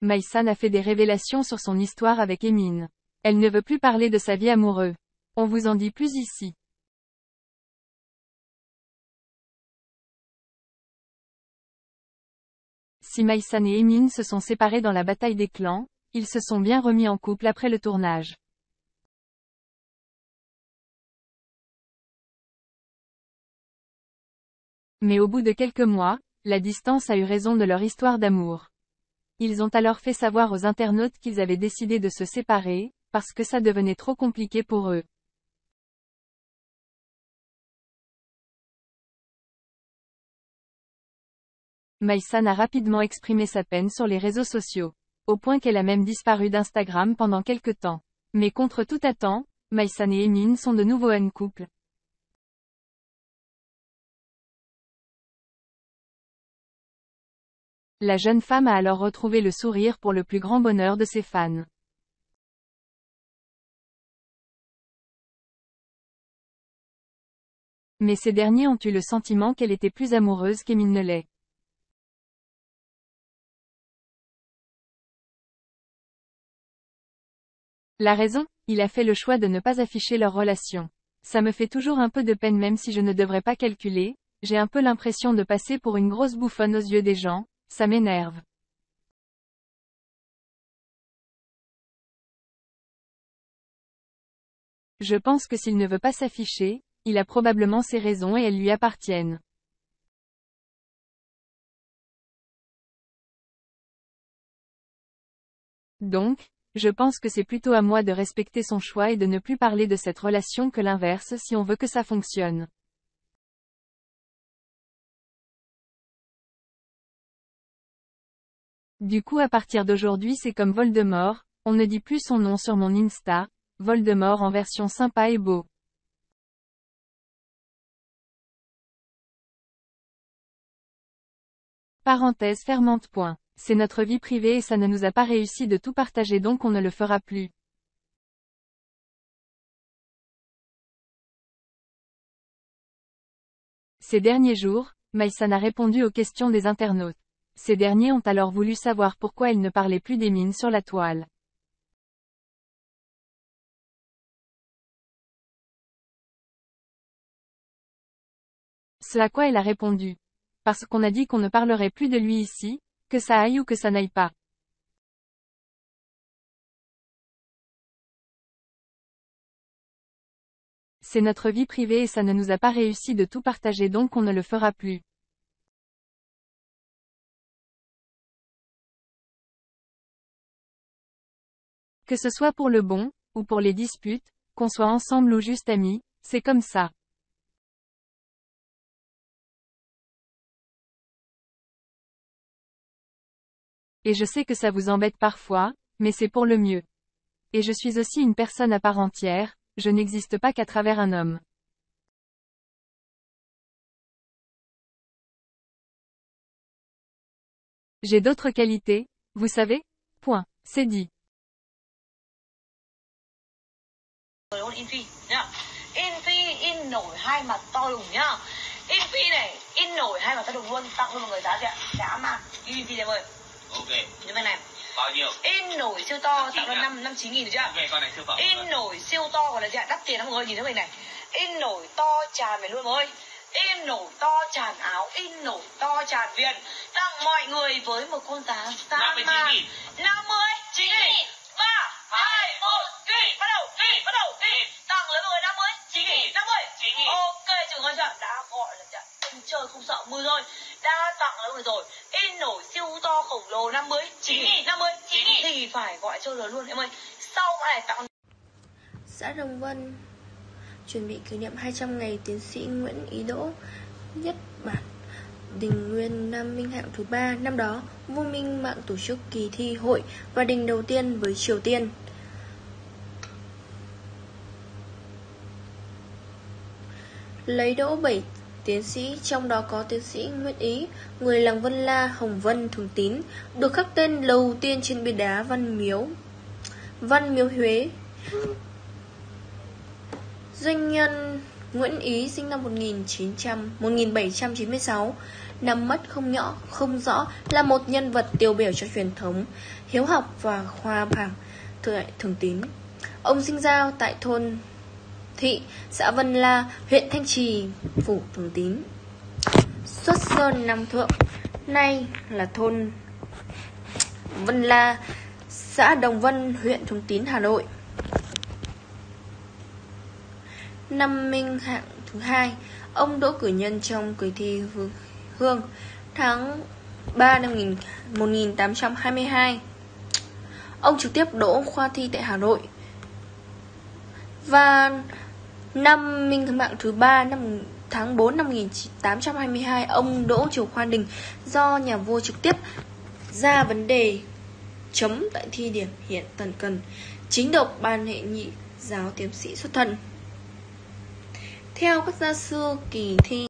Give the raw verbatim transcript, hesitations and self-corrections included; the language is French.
Maïsan a fait des révélations sur son histoire avec Emin. Elle ne veut plus parler de sa vie amoureuse. On vous en dit plus ici. Si Maïsan et Emin se sont séparés dans la bataille des clans, ils se sont bien remis en couple après le tournage. Mais au bout de quelques mois, la distance a eu raison de leur histoire d'amour. Ils ont alors fait savoir aux internautes qu'ils avaient décidé de se séparer, parce que ça devenait trop compliqué pour eux. Maïsan a rapidement exprimé sa peine sur les réseaux sociaux. Au point qu'elle a même disparu d'Instagram pendant quelque temps. Mais contre toute attente, Maïsan et Emin sont de nouveau un couple. La jeune femme a alors retrouvé le sourire pour le plus grand bonheur de ses fans. Mais ces derniers ont eu le sentiment qu'elle était plus amoureuse qu'Emin ne l'est. La raison, il a fait le choix de ne pas afficher leur relation. Ça me fait toujours un peu de peine même si je ne devrais pas calculer, j'ai un peu l'impression de passer pour une grosse bouffonne aux yeux des gens, ça m'énerve. Je pense que s'il ne veut pas s'afficher, il a probablement ses raisons et elles lui appartiennent. Donc, je pense que c'est plutôt à moi de respecter son choix et de ne plus parler de cette relation que l'inverse si on veut que ça fonctionne. Du coup à partir d'aujourd'hui c'est comme Voldemort, on ne dit plus son nom sur mon Insta, Voldemort en version sympa et beau. Parenthèse fermante. Point. C'est notre vie privée et ça ne nous a pas réussi de tout partager donc on ne le fera plus. Ces derniers jours, Maïsan a répondu aux questions des internautes. Ces derniers ont alors voulu savoir pourquoi elle ne parlait plus d'Emin sur la toile. Ce à quoi elle a répondu. Parce qu'on a dit qu'on ne parlerait plus de lui ici, que ça aille ou que ça n'aille pas. C'est notre vie privée et ça ne nous a pas réussi de tout partager donc on ne le fera plus. Que ce soit pour le bon, ou pour les disputes, qu'on soit ensemble ou juste amis, c'est comme ça. Et je sais que ça vous embête parfois, mais c'est pour le mieux. Et je suis aussi une personne à part entière, je n'existe pas qu'à travers un homme. J'ai d'autres qualités, vous savez? Point. C'est dit. In Phi nhá. In Phi in nổi hai mặt to đùng nhá. In Phi này in nổi hai mặt to đùng luôn, tặng cho mọi người giá rẻ giá mà. In Phi em ơi. Ok. Như bên này. Bao nhiêu? In nổi siêu to tặng cho năm năm chín nghìn được chưa? Ok, con này siêu phẩm. In nổi siêu to gọi là gì ạ? Đắt tiền lắm mọi người, nhìn thấy mình này. In nổi to tràn về luôn mọi người. In nổi to tràn áo, in nổi to tràn viền. Tặng mọi người với một con giá xa mà năm mươi chín nghìn. ba, hai, một, đi, bắt đầu, đi, bắt đầu, đi. Tặng lấy mọi người năm mươi chín nghìn, năm mươi chín nghìn. Ok, trường ơi chưa? Đã gọi là không chơi không sợ mưa rồi. Đã tặng lấy mọi người rồi. In nổi siêu to khổng lồ năm mươi chín nghìn, năm mươi chín nghìn thì phải gọi chơi rồi luôn em ơi. Sau này tặng. Xã Đồng Vân chuẩn bị kỷ niệm hai trăm ngày tiến sĩ Nguyễn Ý Đỗ nhất bản Đình Nguyên Nam Minh Hạo thứ ba. Năm đó, Vô Minh Mạng tổ chức kỳ thi hội và đình đầu tiên với Triều Tiên. Lấy đỗ bảy tiến sĩ, trong đó có tiến sĩ Nguyễn Ý, người làng Vân La, Hồng Vân, Thường Tín, được khắc tên đầu tiên trên bia đá Văn Miếu Văn Miếu Huế. Doanh nhân Nguyễn Ý sinh năm một nghìn bảy trăm chín mươi sáu, Năm mất không nhỏ, không rõ, là một nhân vật tiêu biểu cho truyền thống hiếu học và khoa bảng Thường Tín. Ông sinh ra tại thôn Thị, xã Vân La, huyện Thanh Trì, phủ Thường Tín. Xuất sơn Nam Thượng, nay là thôn Vân La, xã Đồng Vân, huyện Thường Tín, Hà Nội. Năm minh hạng thứ hai, ông đỗ cử nhân trong kỳ thi Hương tháng ba năm một nghìn tám trăm hai mươi hai. Ông trực tiếp đỗ khoa thi tại Hà Nội. Và năm minh mạng thứ ba, năm tháng bốn năm một nghìn tám trăm hai mươi hai, ông đỗ Triều Khoa Đình do nhà vua trực tiếp ra vấn đề chấm tại thi điểm hiện tần cần, chính độc ban hệ nhị giáo tiến sĩ xuất thân. Theo các gia sư, kỳ thi